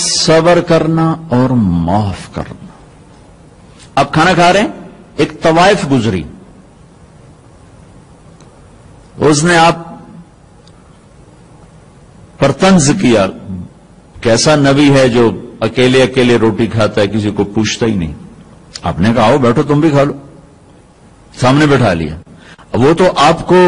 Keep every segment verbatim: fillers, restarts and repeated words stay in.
صبر کرنا اور معاف کرنا. اب کھانا کھا رہے ہیں, ایک طوائف گزری, اس نے آپ پر طنز کیا, کیسا نبی ہے جو اکیلے اکیلے روٹی کھاتا ہے, کسی کو پوچھتا ہی نہیں. آپ نے کہا آؤ بیٹھو تم بھی کھا لو, سامنے بٹھا لیا. وہ تو آپ کو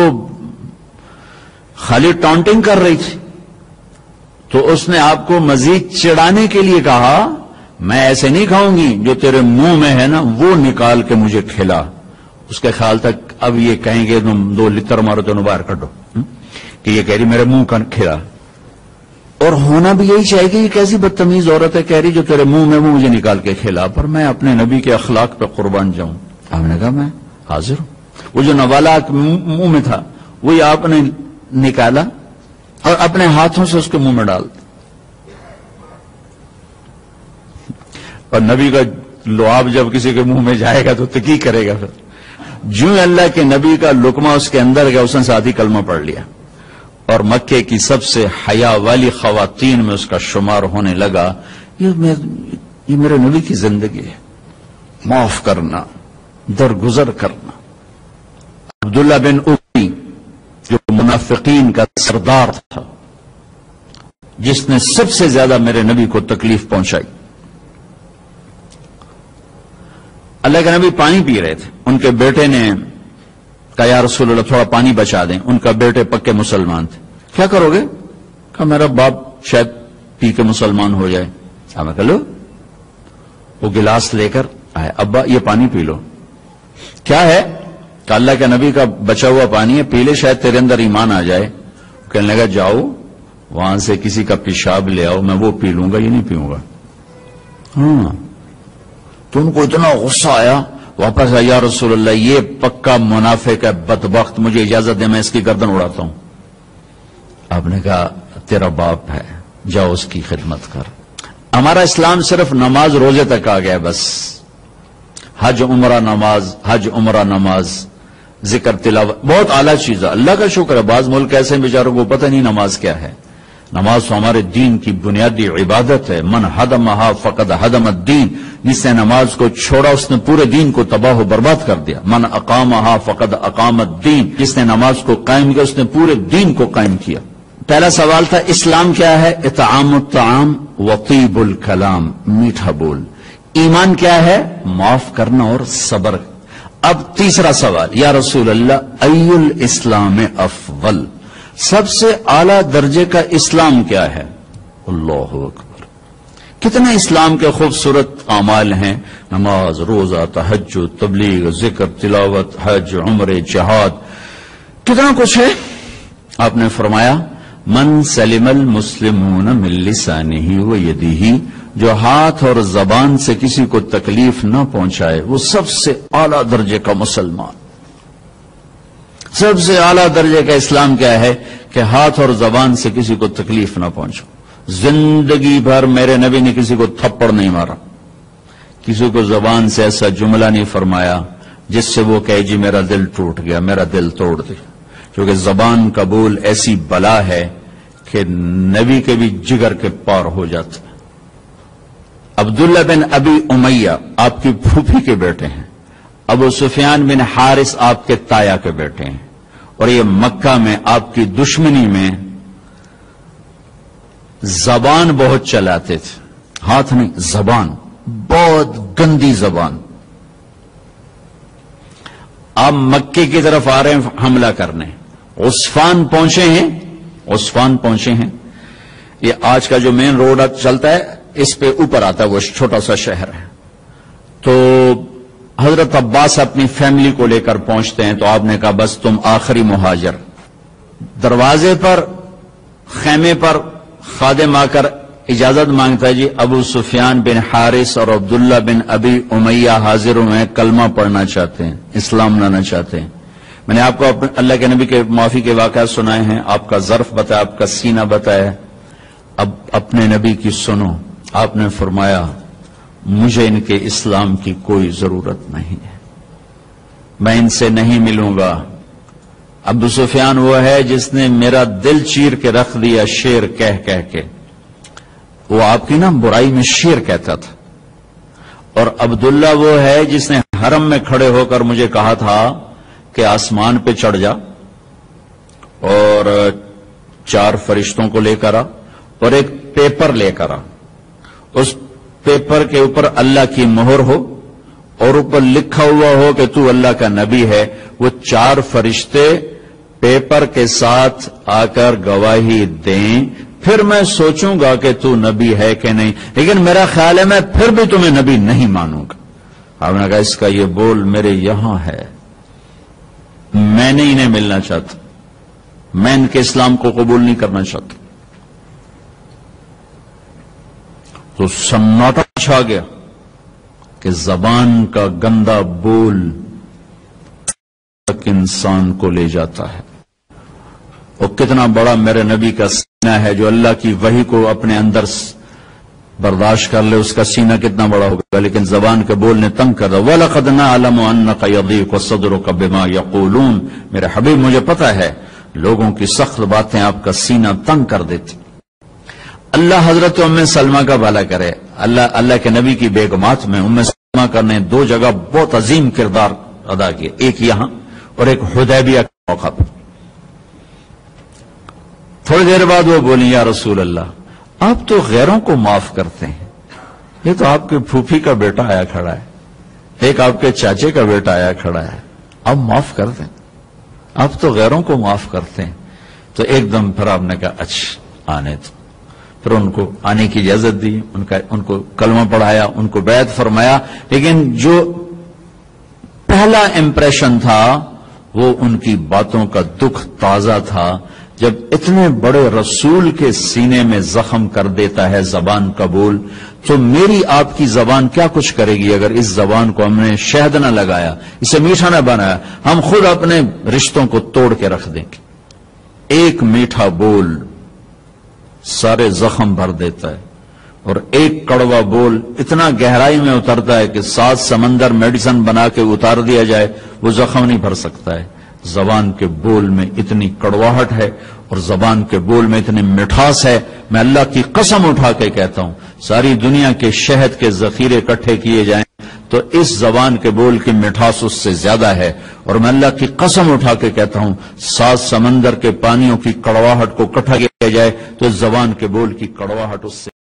خالی ٹانٹنگ کر رہی تھی, تو اس نے آپ کو مزید چڑھانے کے لیے کہا میں ایسے نہیں کھاؤں گی, جو تیرے منہ میں ہے نا وہ نکال کے مجھے کھلا. اس کے خیال تک اب یہ کہیں گے تم دو لتر مارو تو باہر کٹو, کہ یہ کہہ رہی میرے منہ کا کھلا. اور ہونا بھی یہی چاہیے کہ یہ کیسی بدتمیز عورت ہے, کہہ رہی جو تیرے منہ میں وہ مجھے نکال کے کھلا. پر میں اپنے نبی کے اخلاق پہ قربان جاؤں. آپ نے کہا میں حاضر ہوں. وہ جو نوالا منہ میں تھا وہی آپ نے نکالا اور اپنے ہاتھوں سے اس کے منہ میں ڈال دیا. اور نبی کا لعاب جب کسی کے منہ میں جائے گا تو تکی کرے گا. پھر جو اللہ کے نبی کا لقمہ اس کے اندر گیا, اس نے ساتھ ہی کلمہ پڑھ لیا اور مکے کی سب سے حیا والی خواتین میں اس کا شمار ہونے لگا. یہ میرے نبی کی زندگی ہے, معاف کرنا, درگزر کرنا. عبداللہ بن ابی جو منافقین کا سردار تھا, جس نے سب سے زیادہ میرے نبی کو تکلیف پہنچائی. اللہ کے نبی پانی پی رہے تھے, ان کے بیٹے نے کہا یا رسول اللہ تھوڑا پانی بچا دیں. ان کا بیٹے پکے مسلمان تھے. کیا کرو گے؟ کہا میرا باپ شاید پی کے مسلمان ہو جائے. میں کہا لو. وہ گلاس لے کر آئے, ابا یہ پانی پی لو. کیا ہے؟ کہ اللہ کے نبی کا بچا ہوا پانی ہے, پی لے شاید تیرے اندر ایمان آ جائے. کہنے لگا جاؤ وہاں سے کسی کا پیشاب لے آؤ, میں وہ پی لوں گا, یہ نہیں پیوں گا. ہاں تو ان کو اتنا غصہ آیا, واپس آیا یا رسول اللہ یہ پکا منافق ہے, بدبخت, مجھے اجازت دے میں اس کی گردن اڑاتا ہوں. آپ نے کہا تیرا باپ ہے, جاؤ اس کی خدمت کر. ہمارا اسلام صرف نماز روزے تک آ گیا بس. حج عمرہ نماز, حج عمرہ نماز, ذکر تلاوت بہت اعلیٰ چیز ہے, اللہ کا شکر ہے. بعض ملک ایسے ہیں بیچاروں کو پتہ نہیں نماز کیا ہے. نماز تو ہمارے دین کی بنیادی عبادت ہے. من ہدمہا فقد ہدم الدین, جس نے نماز کو چھوڑا اس نے پورے دین کو تباہ و برباد کر دیا. من اقامہا فقد اقام الدین, جس نے نماز کو قائم کیا اس نے پورے دین کو قائم کیا. پہلا سوال تھا اسلام کیا ہے؟ اطعام الطعام وطیب الکلام, میٹھا بول. ایمان کیا ہے؟ معاف کرنا اور صبر. اب تیسرا سوال, یا رسول اللہ ای الاسلام افضل, سب سے اعلی درجے کا اسلام کیا ہے؟ اللہ اکبر. کتنے اسلام کے خوبصورت اعمال ہیں, نماز, روزہ, تہجد, تبلیغ, ذکر, تلاوت, حج, عمرے, جہاد, کتنا کچھ ہے. آپ نے فرمایا من سلم المسلمون من لسانہ و یدہ, جو ہاتھ اور زبان سے کسی کو تکلیف نہ پہنچائے وہ سب سے اعلی درجے کا مسلمان. سب سے اعلی درجے کا اسلام کیا ہے؟ کہ ہاتھ اور زبان سے کسی کو تکلیف نہ پہنچو. زندگی بھر میرے نبی نے کسی کو تھپڑ نہیں مارا, کسی کو زبان سے ایسا جملہ نہیں فرمایا جس سے وہ کہے جی میرا دل ٹوٹ گیا, میرا دل توڑ دے. کیونکہ زبان کا بول ایسی بلا ہے کہ نبی کے بھی جگر کے پار ہو جاتے. عبداللہ بن ابی امیہ آپ کی پھوپھی کے بیٹے ہیں, ابو سفیان بن حارث آپ کے تایا کے بیٹے ہیں, اور یہ مکہ میں آپ کی دشمنی میں زبان بہت چلاتے تھے, ہاتھ نہیں زبان, بہت گندی زبان. آپ مکے کی طرف آ رہے ہیں حملہ کرنے, عصفان پہنچے ہیں, عصفان پہنچے ہیں. یہ آج کا جو مین روڈ چلتا ہے اس پہ اوپر آتا ہے, وہ چھوٹا سا شہر ہے. تو حضرت عباس اپنی فیملی کو لے کر پہنچتے ہیں, تو آپ نے کہا بس تم آخری مہاجر. دروازے پر خیمے پر خادم آ کر اجازت مانگتا ہے, جی ابو سفیان بن حارث اور عبداللہ بن ابی امیہ حاضر ہوئے ہیں, کلمہ پڑھنا چاہتے ہیں, اسلام لانا چاہتے ہیں. میں نے آپ کو اللہ کے نبی کے معافی کے واقعات سنائے ہیں, آپ کا ظرف بتایا, آپ کا سینہ بتایا. اب اپنے نبی کی سنو. آپ نے فرمایا مجھے ان کے اسلام کی کوئی ضرورت نہیں ہے, میں ان سے نہیں ملوں گا. ابو سفیان وہ ہے جس نے میرا دل چیر کے رکھ دیا شعر کہہ کہہ کے. وہ آپ کی نا برائی میں شیر کہتا تھا، اور عبداللہ وہ ہے جس نے حرم میں کھڑے ہو کر مجھے کہا تھا کہ آسمان پہ چڑھ جا اور چار فرشتوں کو لے کر آ اور ایک پیپر لے کر آ، اس پیپر کے اوپر اللہ کی مہر ہو اور اوپر لکھا ہوا ہو کہ تو اللہ کا نبی ہے، وہ چار فرشتے پیپر کے ساتھ آ کر گواہی دیں، پھر میں سوچوں گا کہ تو نبی ہے کہ نہیں، لیکن میرا خیال ہے میں پھر بھی تمہیں نبی نہیں مانوں گا۔ آپ نے کہا اس کا یہ بول میرے یہاں ہے، میں نہیں انہیں ملنا چاہتا، میں ان کے اسلام کو قبول نہیں کرنا چاہتا۔ تو سناٹا چھا گیا کہ زبان کا گندا بول تک انسان کو لے جاتا ہے۔ اور کتنا بڑا میرے نبی کا سینہ ہے جو اللہ کی وحی کو اپنے اندر برداشت کر لے، اس کا سینہ کتنا بڑا ہوگا، لیکن زبان کے بول نے تنگ کر دیا۔ وَلَقَدْ نَعْلَمُ أَنَّكَ يَضِيقُ صَدْرُكَ بِمَا يَقُولُونَ، میرے حبیب مجھے پتا ہے لوگوں کی سخت باتیں آپ کا سینہ تنگ کر دیتی۔ اللہ حضرت ام سلمہ کا بھلا کرے، اللہ اللہ کے نبی کی بیگمات میں ام سلمہ کا نے دو جگہ بہت عظیم کردار ادا کیا، ایک یہاں اور ایک حدیبیہ کے موقع پر۔ تھوڑی دیر بعد وہ بولی یا رسول اللہ آپ تو غیروں کو معاف کرتے ہیں، یہ تو آپ کے پھوپھی کا بیٹا آیا کھڑا ہے، ایک آپ کے چاچے کا بیٹا آیا کھڑا ہے، آپ معاف کر دیں، آپ تو غیروں کو معاف کرتے ہیں۔ تو ایک دم پھر آپ نے کہا اچھا آنے تو، پھر ان کو آنے کی اجازت دی، ان کا ان کو کلمہ پڑھایا، ان کو بیعت فرمایا، لیکن جو پہلا امپریشن تھا وہ ان کی باتوں کا دکھ تازہ تھا۔ جب اتنے بڑے رسول کے سینے میں زخم کر دیتا ہے زبان کا بول، تو میری آپ کی زبان کیا کچھ کرے گی اگر اس زبان کو ہم نے شہد نہ لگایا، اسے میٹھا نہ بنایا، ہم خود اپنے رشتوں کو توڑ کے رکھ دیں گے۔ ایک میٹھا بول سارے زخم بھر دیتا ہے، اور ایک کڑوا بول اتنا گہرائی میں اترتا ہے کہ سات سمندر میڈیسن بنا کے اتار دیا جائے وہ زخم نہیں بھر سکتا ہے۔ زبان کے بول میں اتنی کڑواہٹ ہے اور زبان کے بول میں اتنی مٹھاس ہے، میں اللہ کی قسم اٹھا کے کہتا ہوں ساری دنیا کے شہد کے ذخیرے اکٹھے کیے جائیں تو اس زبان کے بول کی مٹھاس اس سے زیادہ ہے، اور میں اللہ کی قسم اٹھا کے کہتا ہوں سات سمندر کے پانیوں کی کڑواہٹ کو اکٹھا کیا جائے تو اس زبان کے بول کی کڑواہٹ اس سے